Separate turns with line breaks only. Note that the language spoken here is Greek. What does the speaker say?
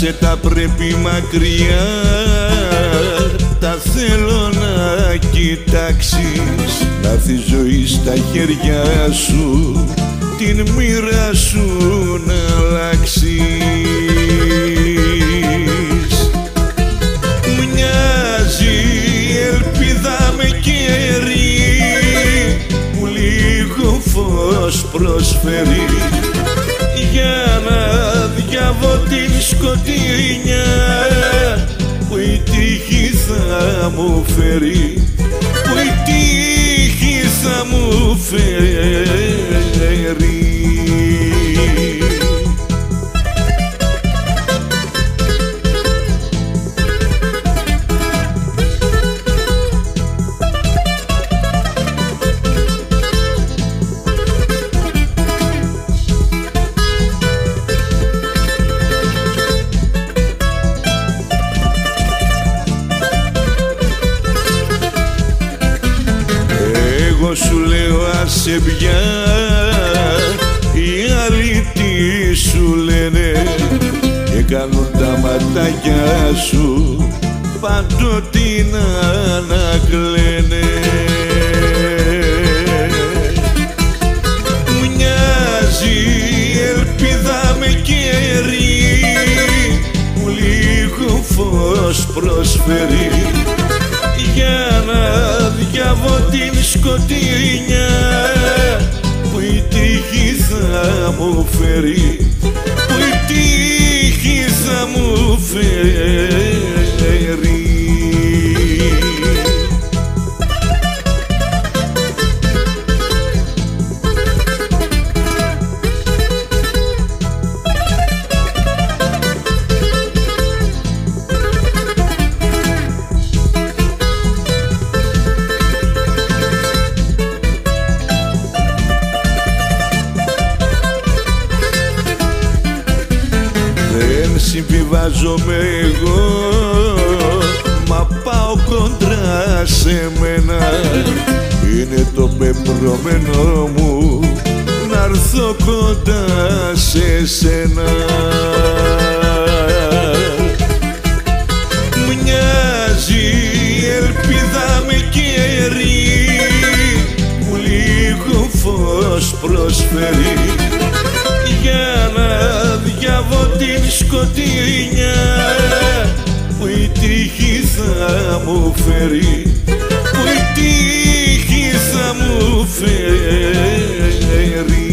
άσε τα πρέπει μακριά, τα θέλω να κοιτάξεις, να έρθει η ζωή στα χέρια σου, την μοίρα σου να αλλάξεις. Μοιάζει η ελπίδα με κέρι που λίγο φως προσφέρει, για να διαβώ την σκοτεινιά που η τύχη θα μου φέρει, που η τύχη θα μου φέρει. Εγώ σου λέω άσε πια, οι άλλοι τι σου λένε και κάνουν τα ματάκια σου παντοτινά να κλαίνε. Μοιάζει η ελπίδα με κέρι που λίγο φως προσφέρει, για να διαβώ την σκοτεινιά που η τύχη θα μου φέρει, που η τύχη θα μου φέρει. Συμβιβάζομαι εγώ, μα πάω κοντρά σε μένα, είναι το πεπρωμένο μου να έρθω κοντά σε σένα. Μοιάζει η ελπίδα με κέρι που λίγο φως προσφέρει, για να διαβώ την σκοτεινιά που η τύχη θα μου φέρει, που η τύχη θα μου φέρει.